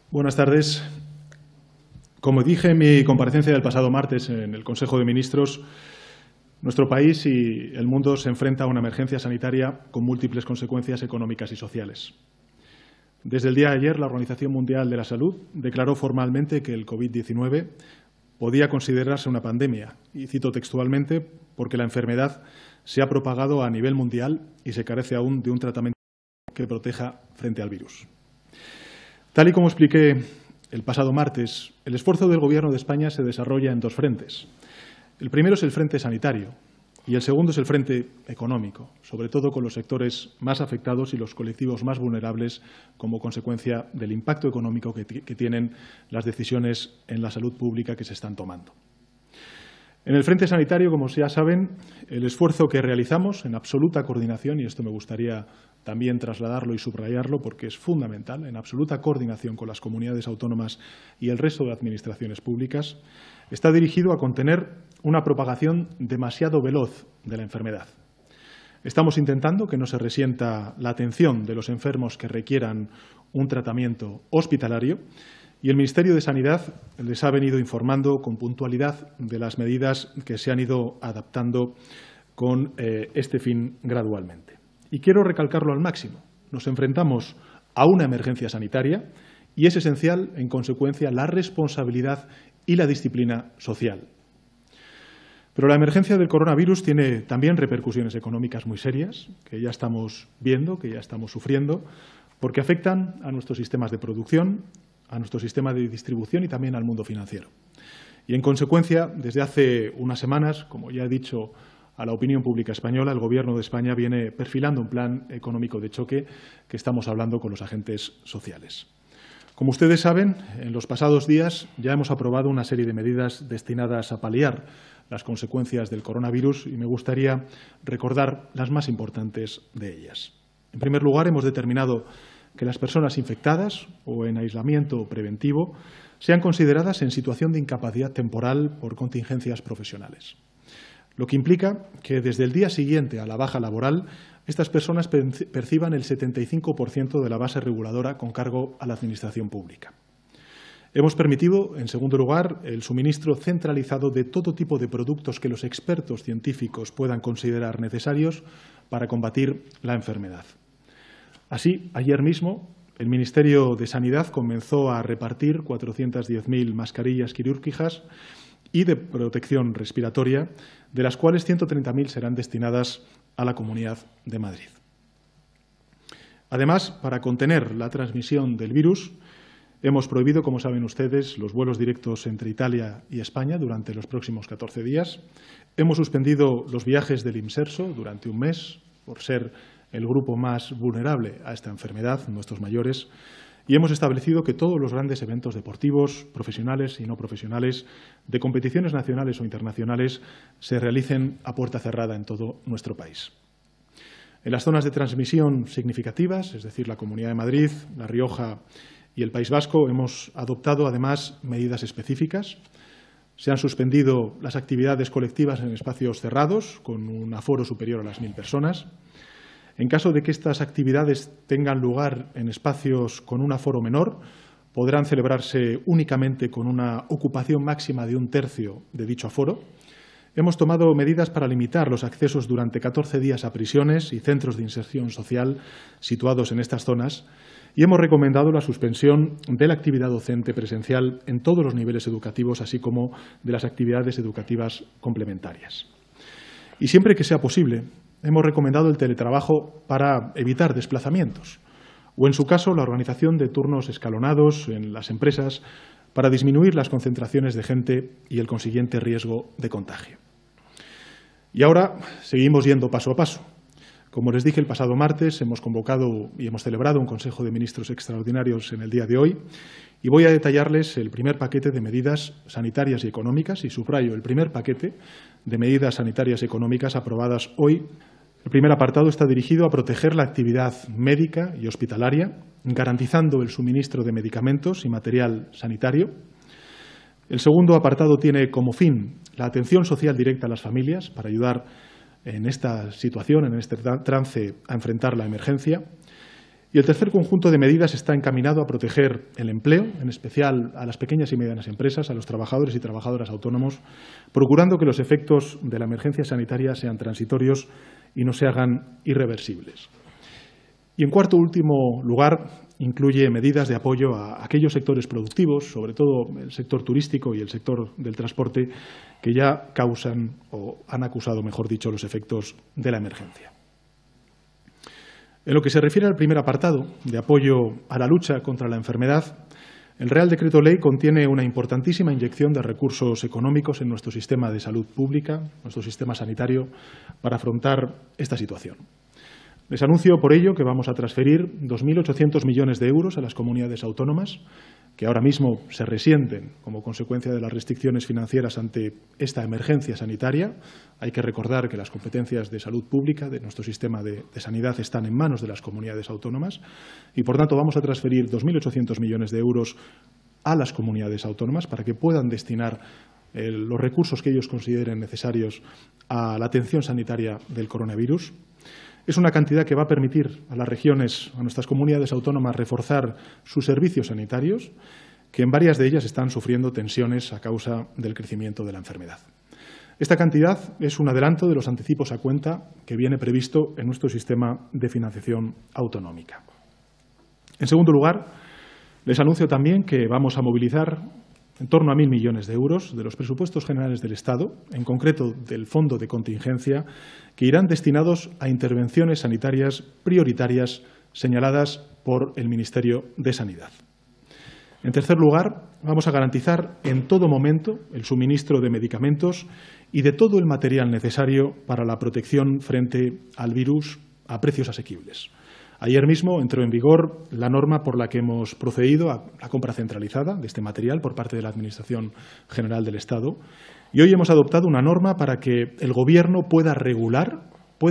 Buenas tardes. Como dije en mi comparecencia del pasado martes en el Consejo de Ministros, nuestro país y el mundo se enfrenta a una emergencia sanitaria con múltiples consecuencias económicas y sociales. Desde el día de ayer, la Organización Mundial de la Salud declaró formalmente que el COVID-19 podía considerarse una pandemia, y cito textualmente, porque la enfermedad se ha propagado a nivel mundial y se carece aún de un tratamiento que proteja frente al virus. Tal y como expliqué el pasado martes, el esfuerzo del Gobierno de España se desarrolla en dos frentes. El primero es el frente sanitario y el segundo es el frente económico, sobre todo con los sectores más afectados y los colectivos más vulnerables como consecuencia del impacto económico que tienen las decisiones en la salud pública que se están tomando. En el frente sanitario, como ya saben, el esfuerzo que realizamos en absoluta coordinación, y esto me gustaría también trasladarlo y subrayarlo porque es fundamental, en absoluta coordinación con las comunidades autónomas y el resto de administraciones públicas, está dirigido a contener una propagación demasiado veloz de la enfermedad. Estamos intentando que no se resienta la atención de los enfermos que requieran un tratamiento hospitalario, y el Ministerio de Sanidad les ha venido informando con puntualidad de las medidas que se han ido adaptando con este fin gradualmente. Y quiero recalcarlo al máximo. Nos enfrentamos a una emergencia sanitaria y es esencial, en consecuencia, la responsabilidad y la disciplina social. Pero la emergencia del coronavirus tiene también repercusiones económicas muy serias, que ya estamos viendo, que ya estamos sufriendo, porque afectan a nuestros sistemas de producción, a nuestro sistema de distribución y también al mundo financiero. Y, en consecuencia, desde hace unas semanas, como ya he dicho a la opinión pública española, el Gobierno de España viene perfilando un plan económico de choque que estamos hablando con los agentes sociales. Como ustedes saben, en los pasados días ya hemos aprobado una serie de medidas destinadas a paliar las consecuencias del coronavirus y me gustaría recordar las más importantes de ellas. En primer lugar, hemos determinado que las personas infectadas o en aislamiento preventivo sean consideradas en situación de incapacidad temporal por contingencias profesionales, lo que implica que desde el día siguiente a la baja laboral estas personas perciban el 75% de la base reguladora con cargo a la Administración pública. Hemos permitido, en segundo lugar, el suministro centralizado de todo tipo de productos que los expertos científicos puedan considerar necesarios para combatir la enfermedad. Así, ayer mismo, el Ministerio de Sanidad comenzó a repartir 410.000 mascarillas quirúrgicas y de protección respiratoria, de las cuales 130.000 serán destinadas a la Comunidad de Madrid. Además, para contener la transmisión del virus, hemos prohibido, como saben ustedes, los vuelos directos entre Italia y España durante los próximos 14 días. Hemos suspendido los viajes del Imserso durante un mes, por ser el grupo más vulnerable a esta enfermedad, nuestros mayores, y hemos establecido que todos los grandes eventos deportivos, profesionales y no profesionales, de competiciones nacionales o internacionales, se realicen a puerta cerrada en todo nuestro país. En las zonas de transmisión significativas, es decir, la Comunidad de Madrid, La Rioja y el País Vasco, hemos adoptado además medidas específicas. Se han suspendido las actividades colectivas en espacios cerrados, con un aforo superior a las 1.000 personas. En caso de que estas actividades tengan lugar en espacios con un aforo menor, podrán celebrarse únicamente con una ocupación máxima de 1/3 de dicho aforo. Hemos tomado medidas para limitar los accesos durante 14 días a prisiones y centros de inserción social situados en estas zonas y hemos recomendado la suspensión de la actividad docente presencial en todos los niveles educativos, así como de las actividades educativas complementarias. Y siempre que sea posible, hemos recomendado el teletrabajo para evitar desplazamientos o, en su caso, la organización de turnos escalonados en las empresas para disminuir las concentraciones de gente y el consiguiente riesgo de contagio. Y ahora seguimos yendo paso a paso. Como les dije el pasado martes, hemos convocado y hemos celebrado un Consejo de Ministros extraordinarios en el día de hoy y voy a detallarles el primer paquete de medidas sanitarias y económicas, y subrayo el primer paquete de medidas sanitarias y económicas aprobadas hoy. El primer apartado está dirigido a proteger la actividad médica y hospitalaria, garantizando el suministro de medicamentos y material sanitario. El segundo apartado tiene como fin la atención social directa a las familias para ayudar en esta situación, en este trance, a enfrentar la emergencia. Y el tercer conjunto de medidas está encaminado a proteger el empleo, en especial a las pequeñas y medianas empresas, a los trabajadores y trabajadoras autónomos, procurando que los efectos de la emergencia sanitaria sean transitorios y no se hagan irreversibles. Y, en cuarto y último lugar, incluye medidas de apoyo a aquellos sectores productivos, sobre todo el sector turístico y el sector del transporte, que ya causan o han acusado, mejor dicho, los efectos de la emergencia. En lo que se refiere al primer apartado, de apoyo a la lucha contra la enfermedad, el Real Decreto Ley contiene una importantísima inyección de recursos económicos en nuestro sistema de salud pública, nuestro sistema sanitario, para afrontar esta situación. Les anuncio, por ello, que vamos a transferir 2.800 millones de euros a las comunidades autónomas, que ahora mismo se resienten como consecuencia de las restricciones financieras ante esta emergencia sanitaria. Hay que recordar que las competencias de salud pública de nuestro sistema de sanidad están en manos de las comunidades autónomas y, por tanto, vamos a transferir 2.800 millones de euros a las comunidades autónomas para que puedan destinar los recursos que ellos consideren necesarios a la atención sanitaria del coronavirus. Es una cantidad que va a permitir a las regiones, a nuestras comunidades autónomas, reforzar sus servicios sanitarios, que en varias de ellas están sufriendo tensiones a causa del crecimiento de la enfermedad. Esta cantidad es un adelanto de los anticipos a cuenta que viene previsto en nuestro sistema de financiación autonómica. En segundo lugar, les anuncio también que vamos a movilizar en torno a 1.000 millones de euros de los presupuestos generales del Estado, en concreto del Fondo de Contingencia, que irán destinados a intervenciones sanitarias prioritarias señaladas por el Ministerio de Sanidad. En tercer lugar, vamos a garantizar en todo momento el suministro de medicamentos y de todo el material necesario para la protección frente al virus a precios asequibles. Ayer mismo entró en vigor la norma por la que hemos procedido a la compra centralizada de este material por parte de la Administración General del Estado y hoy hemos adoptado una norma para que el Gobierno pueda regular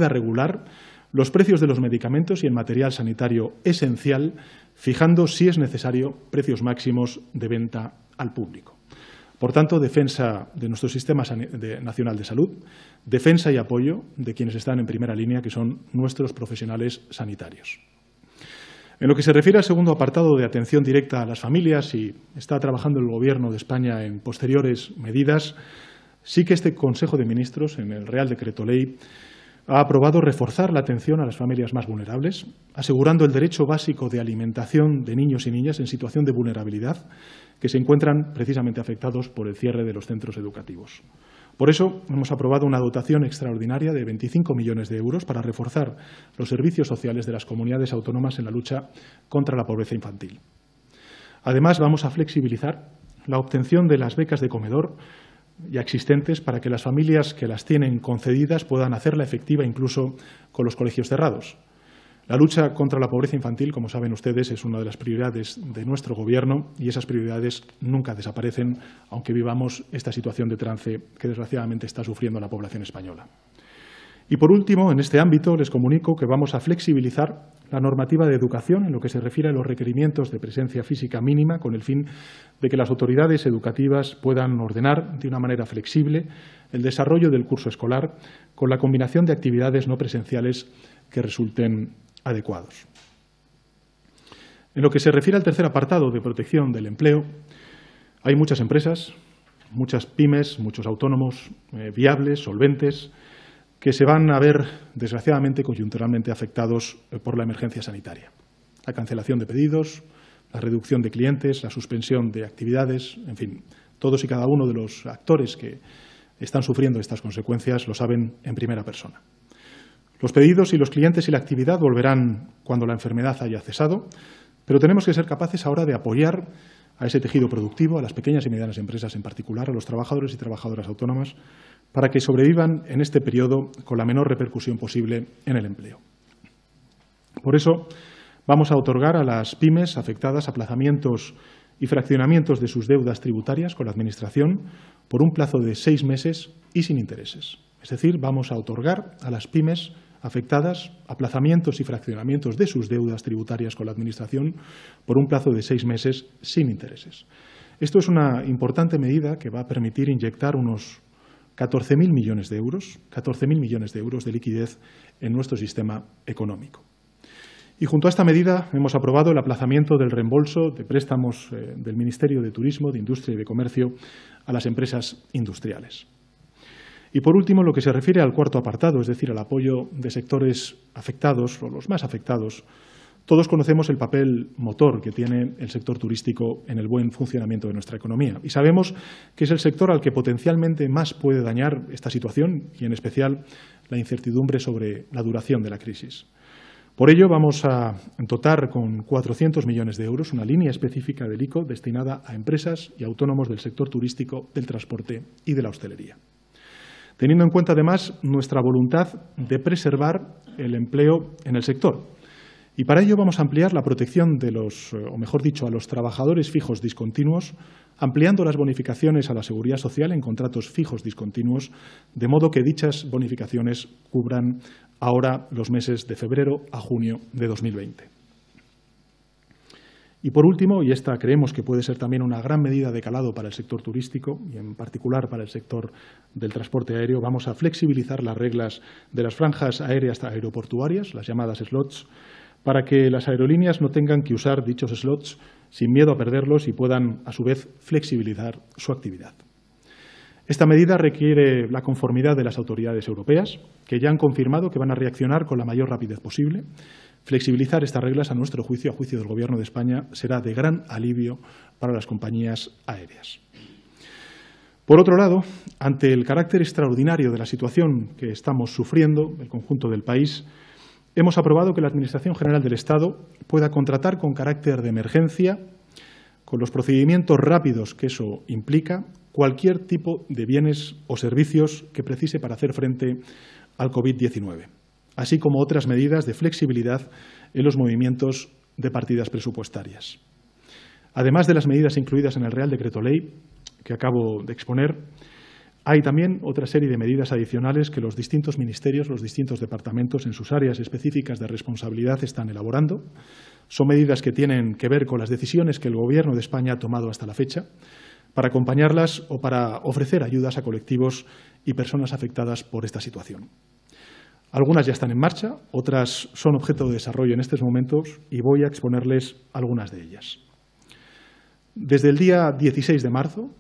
los precios de los medicamentos y el material sanitario esencial, fijando, si es necesario, precios máximos de venta al público. Por tanto, defensa de nuestro Sistema Nacional de Salud, defensa y apoyo de quienes están en primera línea, que son nuestros profesionales sanitarios. En lo que se refiere al segundo apartado de atención directa a las familias, y está trabajando el Gobierno de España en posteriores medidas, sí que este Consejo de Ministros, en el Real Decreto Ley, ha aprobado reforzar la atención a las familias más vulnerables, asegurando el derecho básico de alimentación de niños y niñas en situación de vulnerabilidad que se encuentran precisamente afectados por el cierre de los centros educativos. Por eso, hemos aprobado una dotación extraordinaria de 25 millones de euros para reforzar los servicios sociales de las comunidades autónomas en la lucha contra la pobreza infantil. Además, vamos a flexibilizar la obtención de las becas de comedor ya existentes para que las familias que las tienen concedidas puedan hacerla efectiva incluso con los colegios cerrados. La lucha contra la pobreza infantil, como saben ustedes, es una de las prioridades de nuestro Gobierno y esas prioridades nunca desaparecen, aunque vivamos esta situación de trance que desgraciadamente está sufriendo la población española. Y por último, en este ámbito, les comunico que vamos a flexibilizar la normativa de educación en lo que se refiere a los requerimientos de presencia física mínima, con el fin de que las autoridades educativas puedan ordenar de una manera flexible el desarrollo del curso escolar con la combinación de actividades no presenciales que resulten adecuados. En lo que se refiere al tercer apartado de protección del empleo, hay muchas empresas, muchas pymes, muchos autónomos viables, solventes, que se van a ver, desgraciadamente, coyunturalmente afectados por la emergencia sanitaria. La cancelación de pedidos, la reducción de clientes, la suspensión de actividades, en fin, todos y cada uno de los actores que están sufriendo estas consecuencias lo saben en primera persona. Los pedidos y los clientes y la actividad volverán cuando la enfermedad haya cesado, pero tenemos que ser capaces ahora de apoyar a ese tejido productivo, a las pequeñas y medianas empresas en particular, a los trabajadores y trabajadoras autónomas, para que sobrevivan en este periodo con la menor repercusión posible en el empleo. Por eso, vamos a otorgar a las pymes afectadas aplazamientos y fraccionamientos de sus deudas tributarias con la Administración por un plazo de 6 meses y sin intereses. Es decir, vamos a otorgar a las pymes afectadas aplazamientos y fraccionamientos de sus deudas tributarias con la Administración por un plazo de 6 meses sin intereses. Esto es una importante medida que va a permitir inyectar unos 14.000 millones de euros, 14.000 millones de euros de liquidez en nuestro sistema económico. Y junto a esta medida hemos aprobado el aplazamiento del reembolso de préstamos del Ministerio de Turismo, de Industria y de Comercio a las empresas industriales. Y por último, en lo que se refiere al cuarto apartado, es decir, al apoyo de sectores afectados o los más afectados, todos conocemos el papel motor que tiene el sector turístico en el buen funcionamiento de nuestra economía y sabemos que es el sector al que potencialmente más puede dañar esta situación y, en especial, la incertidumbre sobre la duración de la crisis. Por ello, vamos a dotar con 400 millones de euros una línea específica del ICO destinada a empresas y autónomos del sector turístico, del transporte y de la hostelería. Teniendo en cuenta, además, nuestra voluntad de preservar el empleo en el sector. Y para ello vamos a ampliar la protección de a los trabajadores fijos discontinuos, ampliando las bonificaciones a la Seguridad Social en contratos fijos discontinuos, de modo que dichas bonificaciones cubran ahora los meses de febrero a junio de 2020. Y por último, y esta creemos que puede ser también una gran medida de calado para el sector turístico y en particular para el sector del transporte aéreo, vamos a flexibilizar las reglas de las franjas aéreas aeroportuarias, las llamadas slots, para que las aerolíneas no tengan que usar dichos slots sin miedo a perderlos y puedan, a su vez, flexibilizar su actividad. Esta medida requiere la conformidad de las autoridades europeas, que ya han confirmado que van a reaccionar con la mayor rapidez posible. Flexibilizar estas reglas, a nuestro juicio, a juicio del Gobierno de España, será de gran alivio para las compañías aéreas. Por otro lado, ante el carácter extraordinario de la situación que estamos sufriendo, el conjunto del país, hemos aprobado que la Administración General del Estado pueda contratar con carácter de emergencia, con los procedimientos rápidos que eso implica, cualquier tipo de bienes o servicios que precise para hacer frente al COVID-19, así como otras medidas de flexibilidad en los movimientos de partidas presupuestarias. Además de las medidas incluidas en el Real Decreto Ley que acabo de exponer, hay también otra serie de medidas adicionales que los distintos ministerios, los distintos departamentos en sus áreas específicas de responsabilidad están elaborando. Son medidas que tienen que ver con las decisiones que el Gobierno de España ha tomado hasta la fecha para acompañarlas o para ofrecer ayudas a colectivos y personas afectadas por esta situación. Algunas ya están en marcha, otras son objeto de desarrollo en estos momentos y voy a exponerles algunas de ellas. Desde el día 16 de marzo,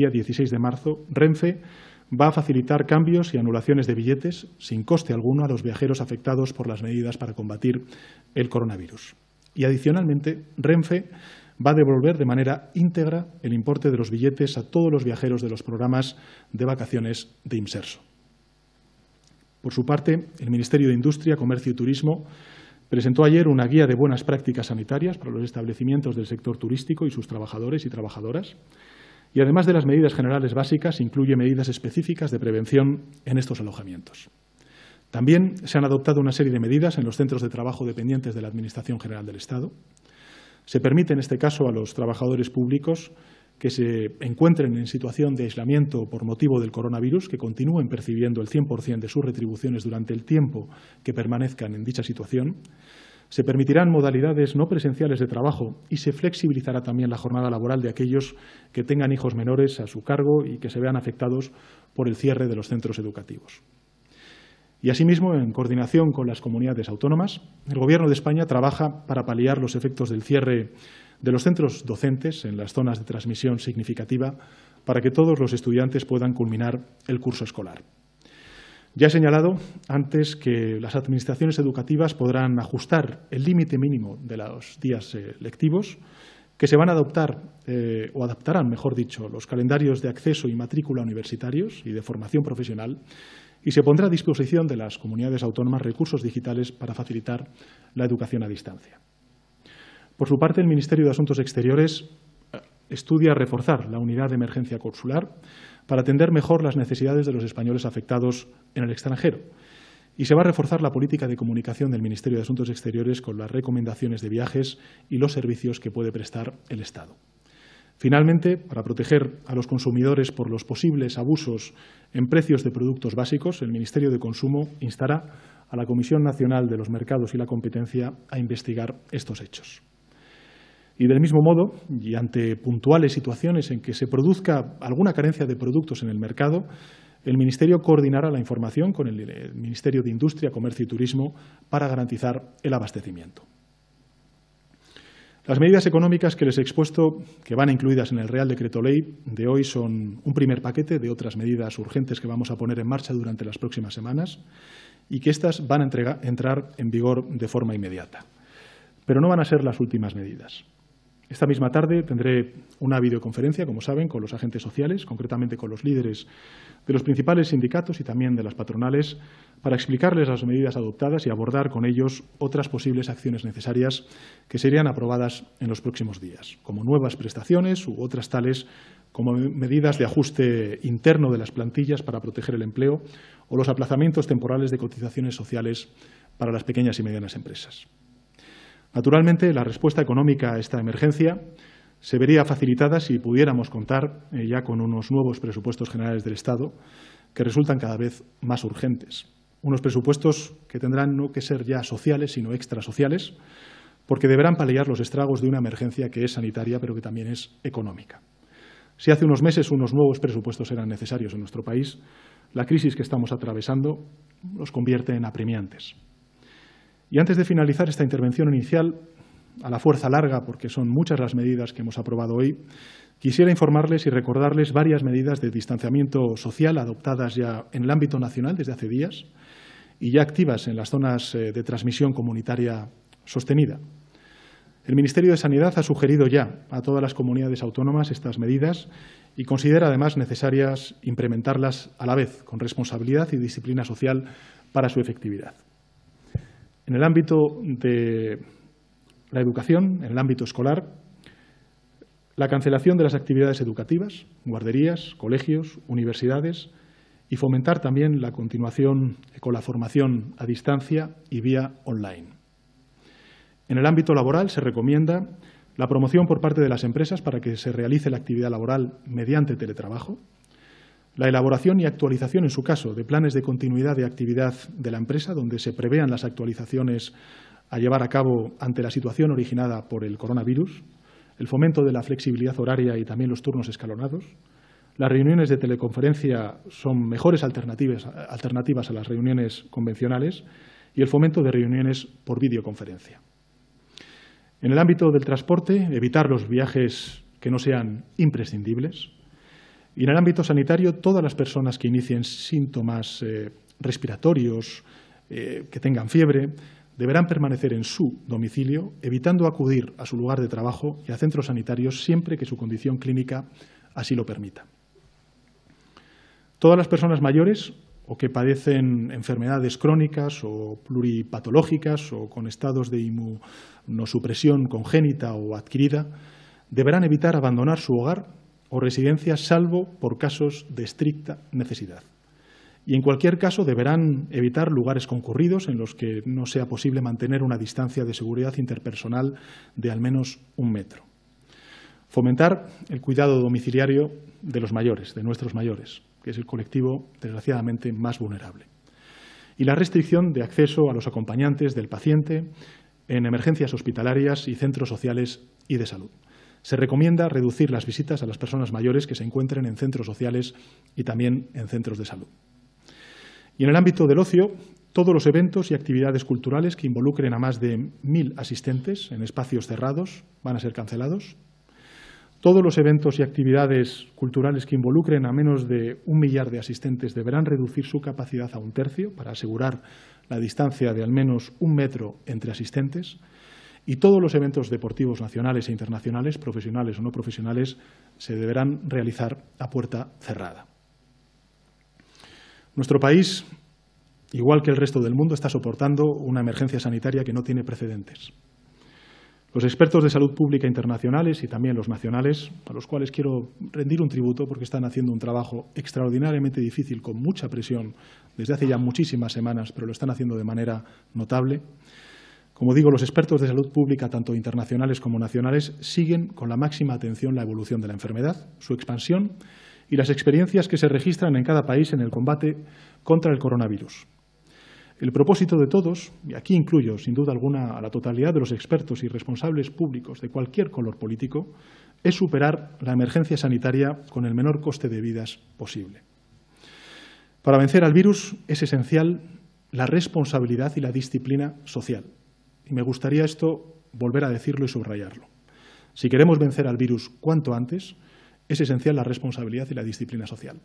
Renfe va a facilitar cambios y anulaciones de billetes sin coste alguno a los viajeros afectados por las medidas para combatir el coronavirus. Y, adicionalmente, Renfe va a devolver de manera íntegra el importe de los billetes a todos los viajeros de los programas de vacaciones de Imserso. Por su parte, el Ministerio de Industria, Comercio y Turismo presentó ayer una guía de buenas prácticas sanitarias para los establecimientos del sector turístico y sus trabajadores y trabajadoras. Y además de las medidas generales básicas, incluye medidas específicas de prevención en estos alojamientos. También se han adoptado una serie de medidas en los centros de trabajo dependientes de la Administración General del Estado. Se permite, en este caso, a los trabajadores públicos que se encuentren en situación de aislamiento por motivo del coronavirus, que continúen percibiendo el 100% de sus retribuciones durante el tiempo que permanezcan en dicha situación. Se permitirán modalidades no presenciales de trabajo y se flexibilizará también la jornada laboral de aquellos que tengan hijos menores a su cargo y que se vean afectados por el cierre de los centros educativos. Y, asimismo, en coordinación con las comunidades autónomas, el Gobierno de España trabaja para paliar los efectos del cierre de los centros docentes en las zonas de transmisión significativa para que todos los estudiantes puedan culminar el curso escolar. Ya he señalado antes que las administraciones educativas podrán ajustar el límite mínimo de los días lectivos, que se van a adoptar, o adaptarán, mejor dicho, los calendarios de acceso y matrícula universitarios y de formación profesional, y se pondrá a disposición de las comunidades autónomas recursos digitales para facilitar la educación a distancia. Por su parte, el Ministerio de Asuntos Exteriores estudia reforzar la unidad de emergencia consular para atender mejor las necesidades de los españoles afectados en el extranjero. Y se va a reforzar la política de comunicación del Ministerio de Asuntos Exteriores con las recomendaciones de viajes y los servicios que puede prestar el Estado. Finalmente, para proteger a los consumidores por los posibles abusos en precios de productos básicos, el Ministerio de Consumo instará a la Comisión Nacional de los Mercados y la Competencia a investigar estos hechos. Y del mismo modo, y ante puntuales situaciones en que se produzca alguna carencia de productos en el mercado, el Ministerio coordinará la información con el Ministerio de Industria, Comercio y Turismo para garantizar el abastecimiento. Las medidas económicas que les he expuesto, que van incluidas en el Real Decreto Ley de hoy, son un primer paquete de otras medidas urgentes que vamos a poner en marcha durante las próximas semanas y que estas van a entrar en vigor de forma inmediata. Pero no van a ser las últimas medidas. Esta misma tarde tendré una videoconferencia, como saben, con los agentes sociales, concretamente con los líderes de los principales sindicatos y también de las patronales, para explicarles las medidas adoptadas y abordar con ellos otras posibles acciones necesarias que serían aprobadas en los próximos días, como nuevas prestaciones u otras tales como medidas de ajuste interno de las plantillas para proteger el empleo o los aplazamientos temporales de cotizaciones sociales para las pequeñas y medianas empresas. Naturalmente, la respuesta económica a esta emergencia se vería facilitada si pudiéramos contar ya con unos nuevos presupuestos generales del Estado que resultan cada vez más urgentes. Unos presupuestos que tendrán no que ser ya sociales, sino extrasociales, porque deberán paliar los estragos de una emergencia que es sanitaria, pero que también es económica. Si hace unos meses unos nuevos presupuestos eran necesarios en nuestro país, la crisis que estamos atravesando los convierte en apremiantes. Y antes de finalizar esta intervención inicial, a la fuerza larga, porque son muchas las medidas que hemos aprobado hoy, quisiera informarles y recordarles varias medidas de distanciamiento social adoptadas ya en el ámbito nacional desde hace días y ya activas en las zonas de transmisión comunitaria sostenida. El Ministerio de Sanidad ha sugerido ya a todas las comunidades autónomas estas medidas y considera además necesarias implementarlas a la vez, con responsabilidad y disciplina social para su efectividad. En el ámbito de la educación, en el ámbito escolar, la cancelación de las actividades educativas, guarderías, colegios, universidades y fomentar también la continuación con la formación a distancia y vía online. En el ámbito laboral se recomienda la promoción por parte de las empresas para que se realice la actividad laboral mediante teletrabajo, la elaboración y actualización, en su caso, de planes de continuidad de actividad de la empresa, donde se prevean las actualizaciones a llevar a cabo ante la situación originada por el coronavirus, el fomento de la flexibilidad horaria y también los turnos escalonados. Las reuniones de teleconferencia son mejores alternativas a las reuniones convencionales y el fomento de reuniones por videoconferencia. En el ámbito del transporte, evitar los viajes que no sean imprescindibles. Y en el ámbito sanitario, todas las personas que inicien síntomas respiratorios, que tengan fiebre, deberán permanecer en su domicilio, evitando acudir a su lugar de trabajo y a centros sanitarios siempre que su condición clínica así lo permita. Todas las personas mayores o que padecen enfermedades crónicas o pluripatológicas o con estados de inmunosupresión congénita o adquirida deberán evitar abandonar su hogar o residencia salvo por casos de estricta necesidad. Y en cualquier caso deberán evitar lugares concurridos en los que no sea posible mantener una distancia de seguridad interpersonal de al menos 1 metro. Fomentar el cuidado domiciliario de los mayores, de nuestros mayores, que es el colectivo desgraciadamente más vulnerable. Y la restricción de acceso a los acompañantes del paciente en emergencias hospitalarias y centros sociales y de salud. Se recomienda reducir las visitas a las personas mayores que se encuentren en centros sociales y también en centros de salud. Y en el ámbito del ocio, todos los eventos y actividades culturales que involucren a más de 1.000 asistentes en espacios cerrados van a ser cancelados. Todos los eventos y actividades culturales que involucren a menos de 1 millar de asistentes deberán reducir su capacidad a 1/3 para asegurar la distancia de al menos 1 metro entre asistentes. Y todos los eventos deportivos nacionales e internacionales, profesionales o no profesionales, se deberán realizar a puerta cerrada. Nuestro país, igual que el resto del mundo, está soportando una emergencia sanitaria que no tiene precedentes. Los expertos de salud pública internacionales y también los nacionales, a los cuales quiero rendir un tributo porque están haciendo un trabajo extraordinariamente difícil, con mucha presión, desde hace ya muchísimas semanas, pero lo están haciendo de manera notable. Como digo, los expertos de salud pública, tanto internacionales como nacionales, siguen con la máxima atención la evolución de la enfermedad, su expansión y las experiencias que se registran en cada país en el combate contra el coronavirus. El propósito de todos, y aquí incluyo sin duda alguna a la totalidad de los expertos y responsables públicos de cualquier color político, es superar la emergencia sanitaria con el menor coste de vidas posible. Para vencer al virus es esencial la responsabilidad y la disciplina social. Y me gustaría esto volver a decirlo y subrayarlo. Si queremos vencer al virus cuanto antes, es esencial la responsabilidad y la disciplina social.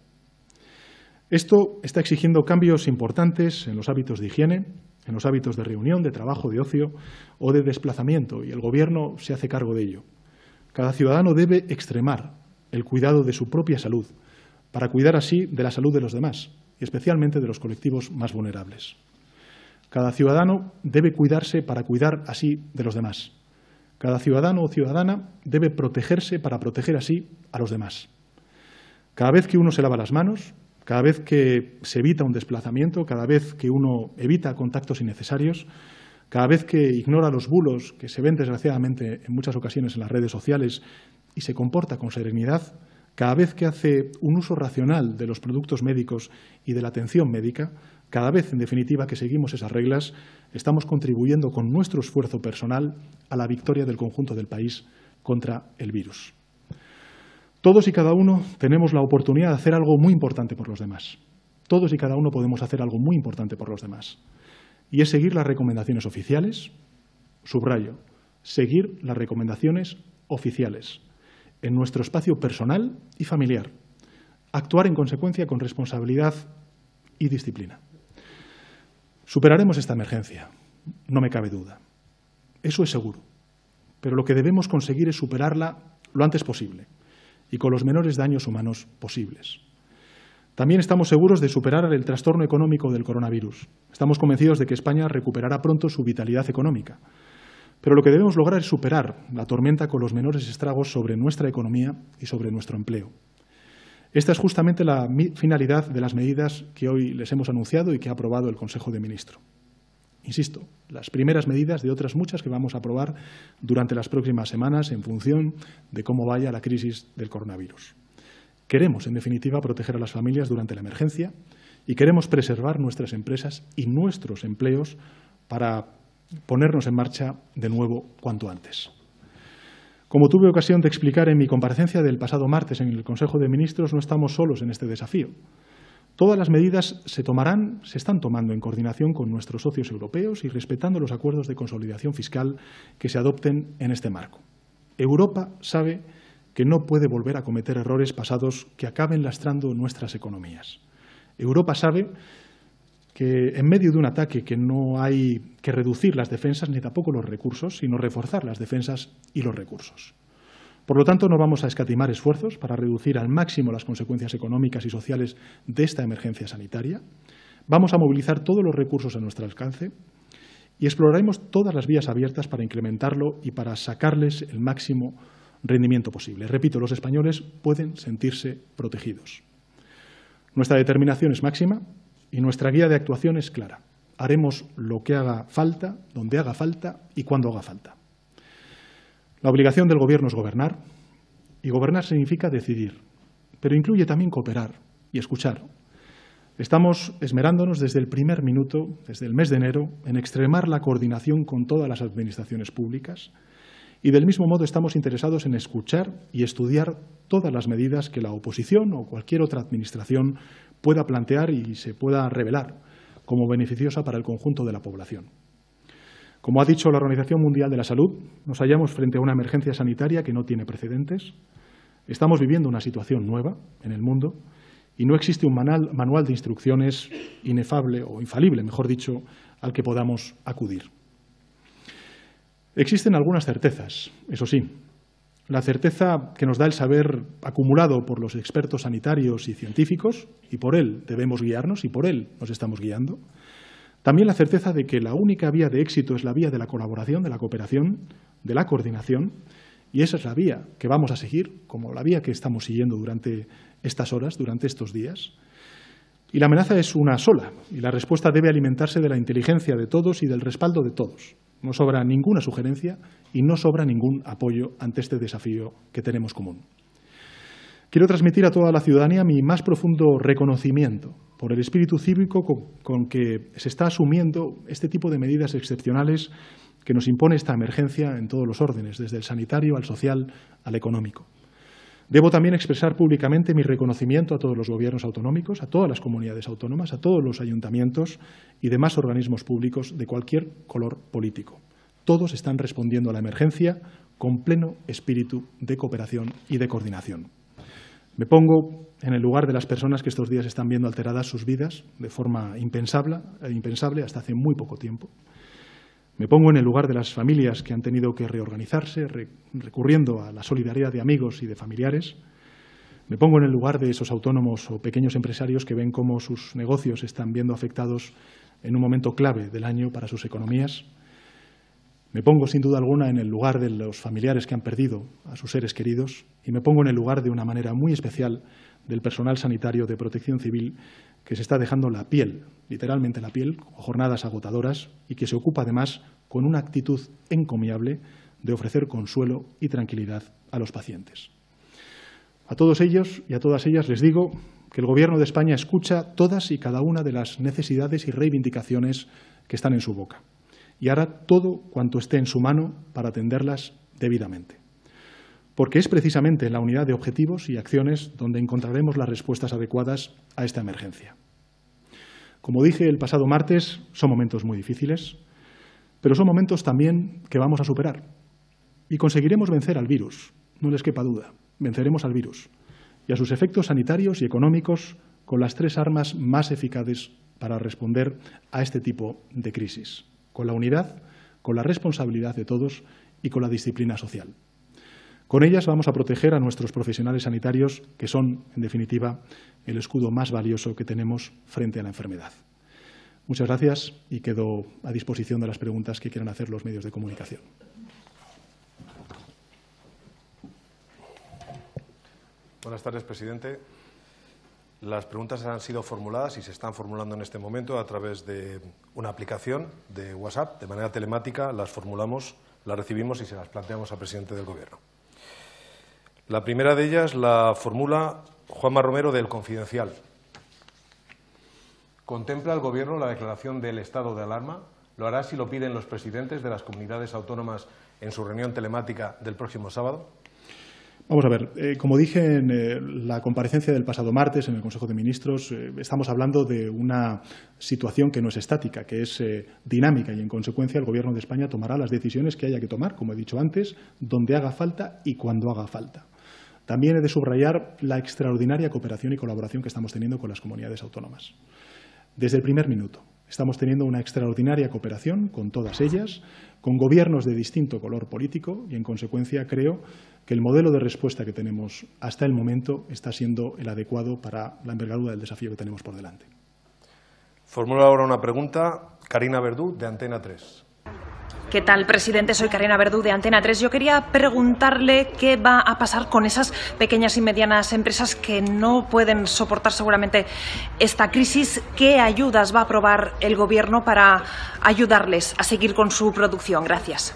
Esto está exigiendo cambios importantes en los hábitos de higiene, en los hábitos de reunión, de trabajo, de ocio o de desplazamiento, y el Gobierno se hace cargo de ello. Cada ciudadano debe extremar el cuidado de su propia salud para cuidar así de la salud de los demás, y especialmente de los colectivos más vulnerables. Cada ciudadano debe cuidarse para cuidar así de los demás. Cada ciudadano o ciudadana debe protegerse para proteger así a los demás. Cada vez que uno se lava las manos, cada vez que se evita un desplazamiento, cada vez que uno evita contactos innecesarios, cada vez que ignora los bulos que se ven desgraciadamente en muchas ocasiones en las redes sociales y se comporta con serenidad, cada vez que hace un uso racional de los productos médicos y de la atención médica, cada vez, en definitiva, que seguimos esas reglas, estamos contribuyendo con nuestro esfuerzo personal a la victoria del conjunto del país contra el virus. Todos y cada uno tenemos la oportunidad de hacer algo muy importante por los demás. Todos y cada uno podemos hacer algo muy importante por los demás. Y es seguir las recomendaciones oficiales, subrayo, seguir las recomendaciones oficiales en nuestro espacio personal y familiar. Actuar en consecuencia con responsabilidad y disciplina. Superaremos esta emergencia, no me cabe duda. Eso es seguro. Pero lo que debemos conseguir es superarla lo antes posible y con los menores daños humanos posibles. También estamos seguros de superar el trastorno económico del coronavirus. Estamos convencidos de que España recuperará pronto su vitalidad económica. Pero lo que debemos lograr es superar la tormenta con los menores estragos sobre nuestra economía y sobre nuestro empleo. Esta es justamente la finalidad de las medidas que hoy les hemos anunciado y que ha aprobado el Consejo de Ministros. Insisto, las primeras medidas de otras muchas que vamos a aprobar durante las próximas semanas en función de cómo vaya la crisis del coronavirus. Queremos, en definitiva, proteger a las familias durante la emergencia y queremos preservar nuestras empresas y nuestros empleos para ponernos en marcha de nuevo cuanto antes. Como tuve ocasión de explicar en mi comparecencia del pasado martes en el Consejo de Ministros, no estamos solos en este desafío. Todas las medidas se están tomando en coordinación con nuestros socios europeos y respetando los acuerdos de consolidación fiscal que se adopten en este marco. Europa sabe que no puede volver a cometer errores pasados que acaben lastrando nuestras economías. Europa sabe que en medio de un ataque que no hay que reducir las defensas ni tampoco los recursos, sino reforzar las defensas y los recursos. Por lo tanto, no vamos a escatimar esfuerzos para reducir al máximo las consecuencias económicas y sociales de esta emergencia sanitaria. Vamos a movilizar todos los recursos a nuestro alcance y exploraremos todas las vías abiertas para incrementarlo y para sacarles el máximo rendimiento posible. Repito, los españoles pueden sentirse protegidos. Nuestra determinación es máxima y nuestra guía de actuación es clara. Haremos lo que haga falta, donde haga falta y cuando haga falta. La obligación del Gobierno es gobernar, y gobernar significa decidir, pero incluye también cooperar y escuchar. Estamos esmerándonos desde el primer minuto, desde el mes de enero, en extremar la coordinación con todas las administraciones públicas y del mismo modo estamos interesados en escuchar y estudiar todas las medidas que la oposición o cualquier otra administración pueda plantear y se pueda revelar como beneficiosa para el conjunto de la población. Como ha dicho la Organización Mundial de la Salud, nos hallamos frente a una emergencia sanitaria que no tiene precedentes. Estamos viviendo una situación nueva en el mundo y no existe un manual de instrucciones inefable o infalible, mejor dicho, al que podamos acudir. Existen algunas certezas, eso sí. La certeza que nos da el saber acumulado por los expertos sanitarios y científicos, y por él debemos guiarnos y por él nos estamos guiando. También la certeza de que la única vía de éxito es la vía de la colaboración, de la cooperación, de la coordinación, y esa es la vía que vamos a seguir, como la vía que estamos siguiendo durante estas horas, durante estos días. Y la amenaza es una sola, y la respuesta debe alimentarse de la inteligencia de todos y del respaldo de todos. No sobra ninguna sugerencia y no sobra ningún apoyo ante este desafío que tenemos común. Quiero transmitir a toda la ciudadanía mi más profundo reconocimiento por el espíritu cívico con que se está asumiendo este tipo de medidas excepcionales que nos impone esta emergencia en todos los órdenes, desde el sanitario al social al económico. Debo también expresar públicamente mi reconocimiento a todos los gobiernos autonómicos, a todas las comunidades autónomas, a todos los ayuntamientos y demás organismos públicos de cualquier color político. Todos están respondiendo a la emergencia con pleno espíritu de cooperación y de coordinación. Me pongo en el lugar de las personas que estos días están viendo alteradas sus vidas de forma impensable hasta hace muy poco tiempo. Me pongo en el lugar de las familias que han tenido que reorganizarse recurriendo a la solidaridad de amigos y de familiares. Me pongo en el lugar de esos autónomos o pequeños empresarios que ven cómo sus negocios están viendo afectados en un momento clave del año para sus economías. Me pongo, sin duda alguna, en el lugar de los familiares que han perdido a sus seres queridos y me pongo en el lugar, de una manera muy especial, del personal sanitario de Protección Civil que se está dejando la piel, literalmente la piel, con jornadas agotadoras y que se ocupa, además, con una actitud encomiable de ofrecer consuelo y tranquilidad a los pacientes. A todos ellos y a todas ellas les digo que el Gobierno de España escucha todas y cada una de las necesidades y reivindicaciones que están en su boca y hará todo cuanto esté en su mano para atenderlas debidamente. Porque es precisamente en la unidad de objetivos y acciones donde encontraremos las respuestas adecuadas a esta emergencia. Como dije el pasado martes, son momentos muy difíciles, pero son momentos también que vamos a superar. Y conseguiremos vencer al virus, no les quepa duda, venceremos al virus y a sus efectos sanitarios y económicos con las 3 armas más eficaces para responder a este tipo de crisis: con la unidad, con la responsabilidad de todos y con la disciplina social. Con ellas vamos a proteger a nuestros profesionales sanitarios, que son, en definitiva, el escudo más valioso que tenemos frente a la enfermedad. Muchas gracias y quedo a disposición de las preguntas que quieran hacer los medios de comunicación. Buenas tardes, presidente. Las preguntas han sido formuladas y se están formulando en este momento a través de una aplicación de WhatsApp. De manera telemática las formulamos, las recibimos y se las planteamos al presidente del Gobierno. La primera de ellas la formula Juanma Romero, del Confidencial. ¿Contempla el Gobierno la declaración del estado de alarma? ¿Lo hará si lo piden los presidentes de las comunidades autónomas en su reunión telemática del próximo sábado? Vamos a ver, como dije en la comparecencia del pasado martes en el Consejo de Ministros, estamos hablando de una situación que no es estática, que es dinámica y, en consecuencia, el Gobierno de España tomará las decisiones que haya que tomar, como he dicho antes, donde haga falta y cuando haga falta. También he de subrayar la extraordinaria cooperación y colaboración que estamos teniendo con las comunidades autónomas. Desde el primer minuto estamos teniendo una extraordinaria cooperación con todas ellas, con gobiernos de distinto color político y, en consecuencia, creo que el modelo de respuesta que tenemos hasta el momento está siendo el adecuado para la envergadura del desafío que tenemos por delante. Formula ahora una pregunta Carina Verdú, de Antena 3. ¿Qué tal, presidente? Soy Carina Verdú, de Antena 3. Yo quería preguntarle qué va a pasar con esas pequeñas y medianas empresas que no pueden soportar seguramente esta crisis. ¿Qué ayudas va a aprobar el Gobierno para ayudarles a seguir con su producción? Gracias.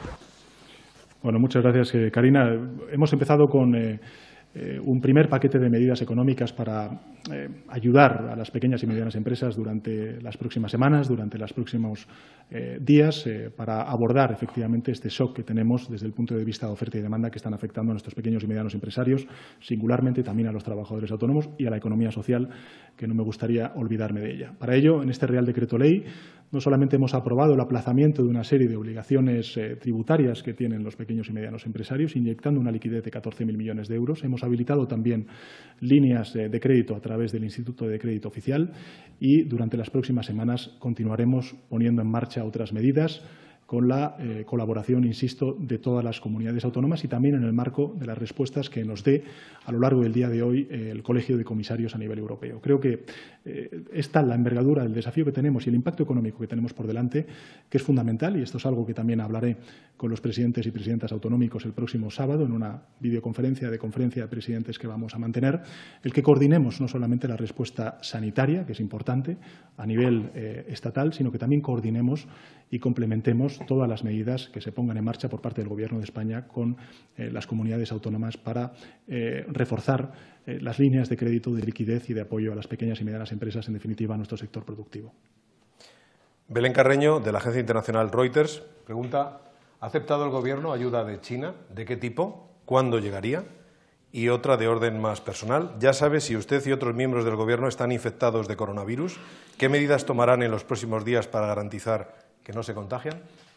Bueno, muchas gracias, Carina. Hemos empezado con un primer paquete de medidas económicas para ayudar a las pequeñas y medianas empresas durante las próximas semanas, durante los próximos días, para abordar efectivamente este shock que tenemos desde el punto de vista de oferta y demanda que están afectando a nuestros pequeños y medianos empresarios, singularmente también a los trabajadores autónomos y a la economía social, que no me gustaría olvidarme de ella. Para ello, en este Real Decreto Ley, no solamente hemos aprobado el aplazamiento de una serie de obligaciones tributarias que tienen los pequeños y medianos empresarios, inyectando una liquidez de 14.000 millones de euros. Hemos habilitado también líneas de crédito a través del Instituto de Crédito Oficial y durante las próximas semanas continuaremos poniendo en marcha otras medidas con la colaboración, insisto, de todas las comunidades autónomas y también en el marco de las respuestas que nos dé a lo largo del día de hoy el Colegio de Comisarios a nivel europeo. Creo que es tal la envergadura del desafío que tenemos y el impacto económico que tenemos por delante, que es fundamental, y esto es algo que también hablaré con los presidentes y presidentas autonómicos el próximo sábado en una videoconferencia de presidentes que vamos a mantener, el que coordinemos no solamente la respuesta sanitaria, que es importante a nivel estatal, sino que también coordinemos y complementemos todas las medidas que se pongan en marcha por parte del Gobierno de España con las comunidades autónomas para reforzar las líneas de crédito, de liquidez y de apoyo a las pequeñas y medianas empresas, en definitiva, a nuestro sector productivo. Belén Carreño, de la agencia internacional Reuters, pregunta: ¿ha aceptado el Gobierno ayuda de China? ¿De qué tipo? ¿Cuándo llegaría? Y otra de orden más personal: ¿ya sabe si usted y otros miembros del Gobierno están infectados de coronavirus? ¿Qué medidas tomarán en los próximos días para garantizar que no se contagian?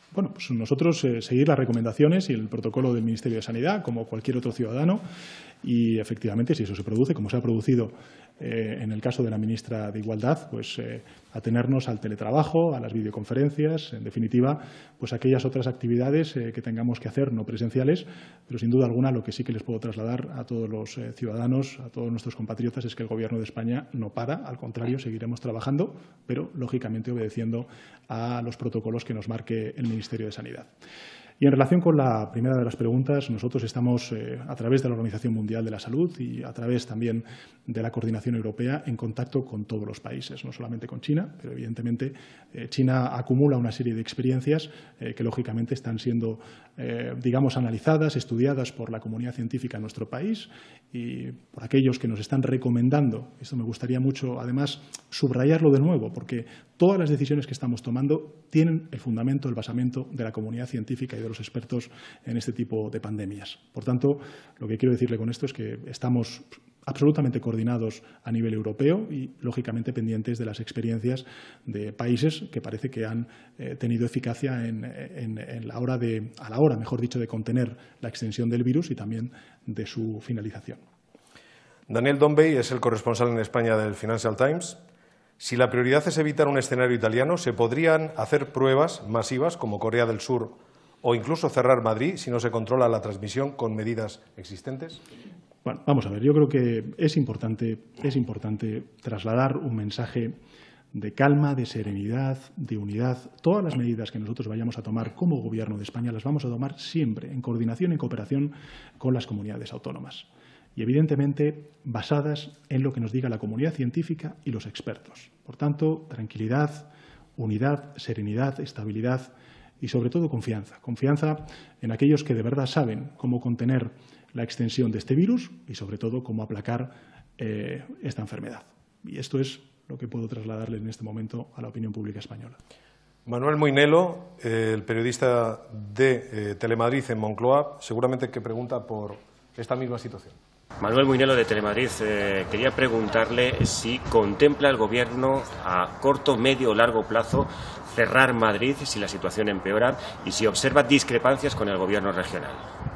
Bueno, pues nosotros seguir las recomendaciones y el protocolo del Ministerio de Sanidad, como cualquier otro ciudadano, y efectivamente, si eso se produce, como se ha producido en el caso de la ministra de Igualdad, pues atenernos al teletrabajo, a las videoconferencias, en definitiva, pues aquellas otras actividades que tengamos que hacer no presenciales, pero sin duda alguna lo que sí que les puedo trasladar a todos los ciudadanos, a todos nuestros compatriotas, es que el Gobierno de España no para, al contrario, seguiremos trabajando, pero lógicamente obedeciendo a los protocolos que nos marque el Ministerio de Sanidad. Y en relación con la primera de las preguntas, nosotros estamos, a través de la Organización Mundial de la Salud y a través también de la Coordinación Europea, en contacto con todos los países, no solamente con China, pero evidentemente China acumula una serie de experiencias que lógicamente están siendo, digamos, analizadas, estudiadas por la comunidad científica en nuestro país y por aquellos que nos están recomendando. Esto me gustaría mucho, además, subrayarlo de nuevo, porque todas las decisiones que estamos tomando tienen el fundamento, el basamento de la comunidad científica y de los expertos en este tipo de pandemias. Por tanto, lo que quiero decirle con esto es que estamos absolutamente coordinados a nivel europeo y, lógicamente, pendientes de las experiencias de países que parece que han tenido eficacia a la hora, mejor dicho, de contener la extensión del virus y también de su finalización. Daniel Dombey es el corresponsal en España del Financial Times. Si la prioridad es evitar un escenario italiano, ¿se podrían hacer pruebas masivas como Corea del Sur o incluso cerrar Madrid si no se controla la transmisión con medidas existentes? Bueno, vamos a ver, yo creo que es importante trasladar un mensaje de calma, de serenidad, de unidad. Todas las medidas que nosotros vayamos a tomar como Gobierno de España las vamos a tomar siempre en coordinación y en cooperación con las comunidades autónomas. Y, evidentemente, basadas en lo que nos diga la comunidad científica y los expertos. Por tanto, tranquilidad, unidad, serenidad, estabilidad y, sobre todo, confianza. Confianza en aquellos que de verdad saben cómo contener la extensión de este virus y, sobre todo, cómo aplacar esta enfermedad. Y esto es lo que puedo trasladarle en este momento a la opinión pública española. Manuel Moinelo, el periodista de Telemadrid en Moncloa, seguramente que pregunta por esta misma situación. Manuel Moinelo, de Telemadrid, quería preguntarle si contempla el Gobierno a corto, medio o largo plazo cerrar Madrid si la situación empeora y si observa discrepancias con el Gobierno regional.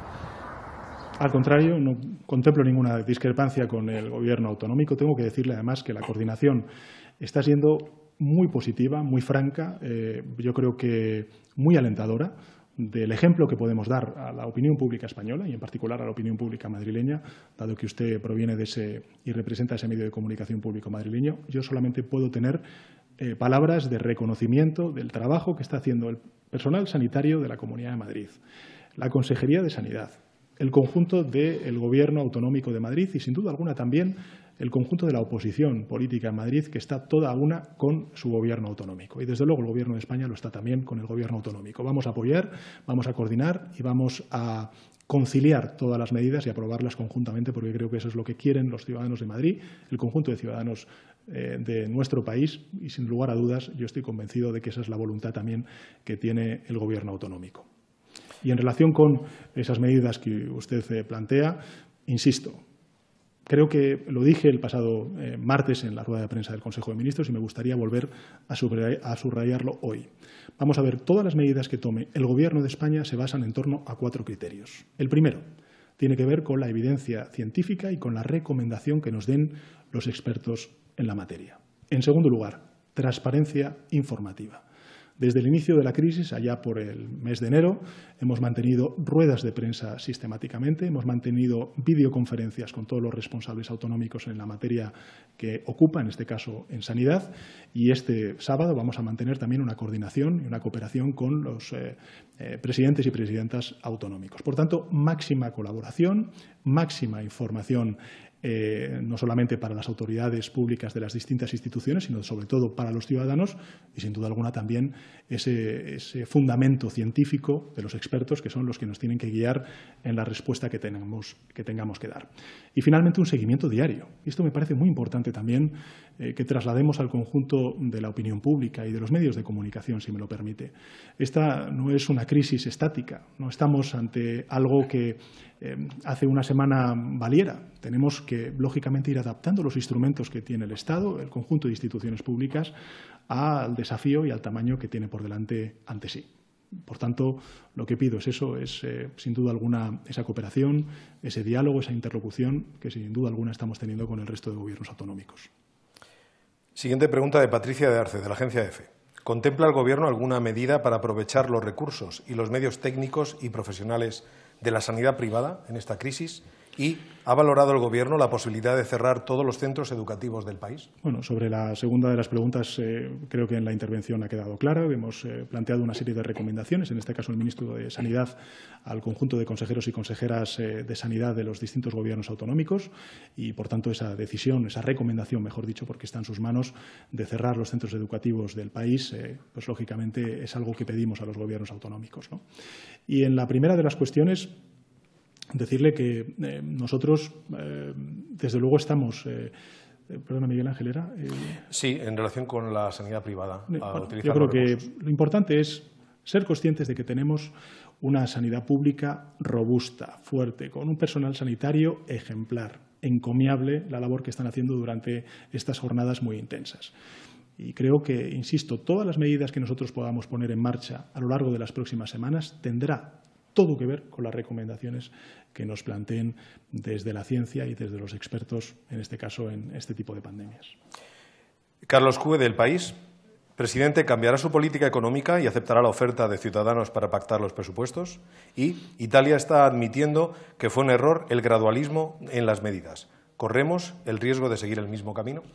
Al contrario, no contemplo ninguna discrepancia con el Gobierno autonómico. Tengo que decirle, además, que la coordinación está siendo muy positiva, muy franca, yo creo que muy alentadora, del ejemplo que podemos dar a la opinión pública española y, en particular, a la opinión pública madrileña, dado que usted proviene de ese y representa ese medio de comunicación público madrileño. Yo solamente puedo tener palabras de reconocimiento del trabajo que está haciendo el personal sanitario de la Comunidad de Madrid, la Consejería de Sanidad, el conjunto del Gobierno autonómico de Madrid y, sin duda alguna, también el conjunto de la oposición política en Madrid, que está toda a una con su Gobierno autonómico. Y, desde luego, el Gobierno de España lo está también con el Gobierno autonómico. Vamos a apoyar, vamos a coordinar y vamos a conciliar todas las medidas y aprobarlas conjuntamente, porque creo que eso es lo que quieren los ciudadanos de Madrid, el conjunto de ciudadanos de nuestro país y, sin lugar a dudas, yo estoy convencido de que esa es la voluntad también que tiene el Gobierno autonómico. Y en relación con esas medidas que usted plantea, insisto, creo que lo dije el pasado martes en la rueda de prensa del Consejo de Ministros y me gustaría volver a subrayarlo hoy. Vamos a ver, todas las medidas que tome el Gobierno de España se basan en torno a 4 criterios. El primero tiene que ver con la evidencia científica y con la recomendación que nos den los expertos en la materia. En segundo lugar, transparencia informativa. Desde el inicio de la crisis, allá por el mes de enero, hemos mantenido ruedas de prensa sistemáticamente, hemos mantenido videoconferencias con todos los responsables autonómicos en la materia que ocupa, en este caso en sanidad, y este sábado vamos a mantener también una coordinación y una cooperación con los presidentes y presidentas autonómicos. Por tanto, máxima colaboración, máxima información no solamente para las autoridades públicas de las distintas instituciones, sino sobre todo para los ciudadanos y, sin duda alguna, también ese fundamento científico de los expertos que son los que nos tienen que guiar en la respuesta que tengamos que dar. Y, finalmente, un seguimiento diario. Y esto me parece muy importante también que traslademos al conjunto de la opinión pública y de los medios de comunicación, si me lo permite. Esta no es una crisis estática, no estamos ante algo que hace una semana valiera. Tenemos que, lógicamente, ir adaptando los instrumentos que tiene el Estado, el conjunto de instituciones públicas, al desafío y al tamaño que tiene por delante ante sí. Por tanto, lo que pido es eso, sin duda alguna esa cooperación, ese diálogo, esa interlocución que sin duda alguna estamos teniendo con el resto de gobiernos autonómicos. Siguiente pregunta de Patricia de Arce, de la agencia EFE. ¿Contempla el Gobierno alguna medida para aprovechar los recursos y los medios técnicos y profesionales de la sanidad privada en esta crisis? ¿Y ha valorado el Gobierno la posibilidad de cerrar todos los centros educativos del país? Bueno, sobre la segunda de las preguntas, creo que en la intervención ha quedado claro. Hemos planteado una serie de recomendaciones, en este caso el ministro de Sanidad, al conjunto de consejeros y consejeras de Sanidad de los distintos gobiernos autonómicos y, por tanto, esa decisión, esa recomendación, mejor dicho, porque está en sus manos, de cerrar los centros educativos del país, pues lógicamente es algo que pedimos a los gobiernos autonómicos, ¿no? Y en la primera de las cuestiones, decirle que nosotros, desde luego, estamos. Perdona, Miguel Ángel, ¿era? Sí, en relación con la sanidad privada. Yo creo que lo importante es ser conscientes de que tenemos una sanidad pública robusta, fuerte, con un personal sanitario ejemplar, encomiable la labor que están haciendo durante estas jornadas muy intensas. Y creo que, insisto, todas las medidas que nosotros podamos poner en marcha a lo largo de las próximas semanas tendrá todo que ver con las recomendaciones que nos planteen desde la ciencia y desde los expertos, en este caso, en este tipo de pandemias. Carlos Cue, del País. Presidente, ¿cambiará su política económica y aceptará la oferta de Ciudadanos para pactar los presupuestos? Y Italia está admitiendo que fue un error el gradualismo en las medidas. ¿Corremos el riesgo de seguir el mismo camino?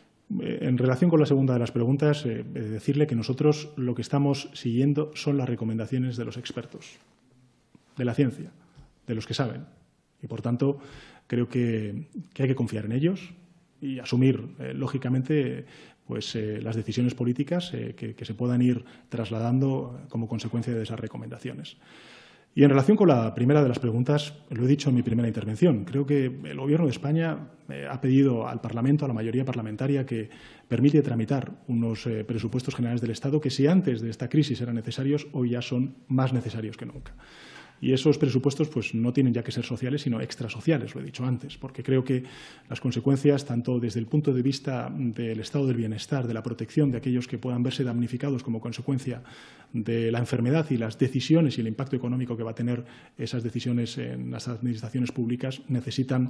En relación con la segunda de las preguntas, decirle que nosotros lo que estamos siguiendo son las recomendaciones de los expertos, de la ciencia, de los que saben. Y, por tanto, creo que hay que confiar en ellos y asumir, lógicamente, pues, las decisiones políticas que se puedan ir trasladando como consecuencia de esas recomendaciones. Y en relación con la primera de las preguntas, lo he dicho en mi primera intervención, creo que el Gobierno de España ha pedido al Parlamento, a la mayoría parlamentaria, que permite tramitar unos presupuestos generales del Estado que, si antes de esta crisis eran necesarios, hoy ya son más necesarios que nunca. Y esos presupuestos pues no tienen ya que ser sociales, sino extrasociales, lo he dicho antes, porque creo que las consecuencias, tanto desde el punto de vista del estado del bienestar, de la protección de aquellos que puedan verse damnificados como consecuencia de la enfermedad y las decisiones y el impacto económico que va a tener esas decisiones en las administraciones públicas, necesitan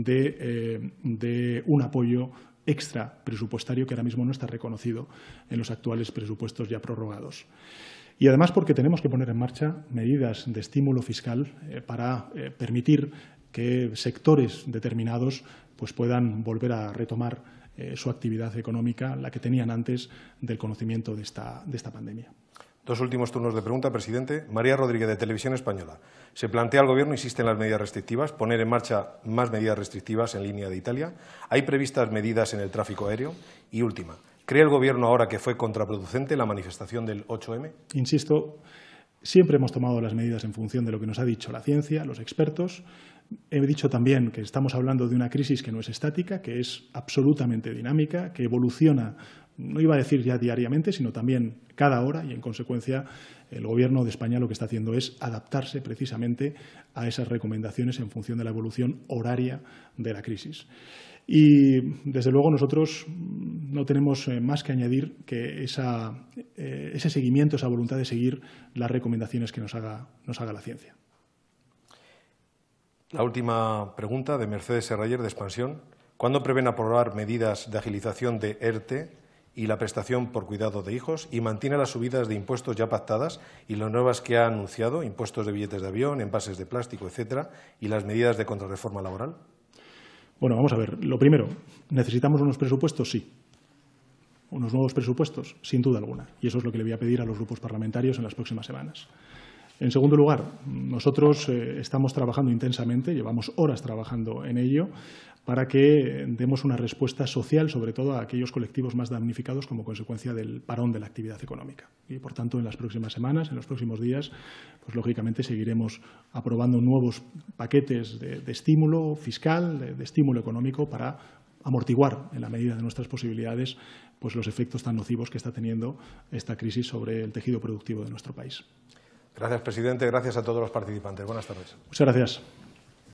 de un apoyo extra presupuestario que ahora mismo no está reconocido en los actuales presupuestos ya prorrogados. Y además porque tenemos que poner en marcha medidas de estímulo fiscal para permitir que sectores determinados pues puedan volver a retomar su actividad económica, la que tenían antes del conocimiento de esta pandemia. Dos últimos turnos de pregunta, presidente. María Rodríguez, de Televisión Española. Se plantea, el Gobierno insiste en las medidas restrictivas, poner en marcha más medidas restrictivas en línea de Italia. ¿Hay previstas medidas en el tráfico aéreo? Y última, ¿cree el Gobierno ahora que fue contraproducente la manifestación del 8M? Insisto, siempre hemos tomado las medidas en función de lo que nos ha dicho la ciencia, los expertos. He dicho también que estamos hablando de una crisis que no es estática, que es absolutamente dinámica, que evoluciona, no iba a decir ya diariamente, sino también cada hora, y en consecuencia el Gobierno de España lo que está haciendo es adaptarse precisamente a esas recomendaciones en función de la evolución horaria de la crisis. Y, desde luego, nosotros no tenemos más que añadir que ese seguimiento, esa voluntad de seguir las recomendaciones que nos haga la ciencia. La última pregunta, de Mercedes Serrayer, de Expansión. ¿Cuándo prevén aprobar medidas de agilización de ERTE y la prestación por cuidado de hijos? ¿Y mantiene las subidas de impuestos ya pactadas y las nuevas que ha anunciado, impuestos de billetes de avión, envases de plástico, etcétera, y las medidas de contrarreforma laboral? Bueno, vamos a ver. Lo primero, ¿necesitamos unos presupuestos? Sí. ¿Unos nuevos presupuestos? Sin duda alguna. Y eso es lo que le voy a pedir a los grupos parlamentarios en las próximas semanas. En segundo lugar, nosotros estamos trabajando intensamente, llevamos horas trabajando en ello, para que demos una respuesta social, sobre todo a aquellos colectivos más damnificados como consecuencia del parón de la actividad económica. Y, por tanto, en las próximas semanas, en los próximos días, pues lógicamente seguiremos aprobando nuevos paquetes de estímulo fiscal, de estímulo económico, para amortiguar, en la medida de nuestras posibilidades, pues los efectos tan nocivos que está teniendo esta crisis sobre el tejido productivo de nuestro país. Gracias, presidente. Gracias a todos los participantes. Buenas tardes. Muchas gracias.